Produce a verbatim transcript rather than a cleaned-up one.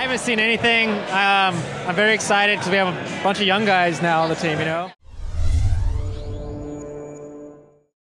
I haven't seen anything. Um, I'm very excited because we have a bunch of young guys now on the team, you know?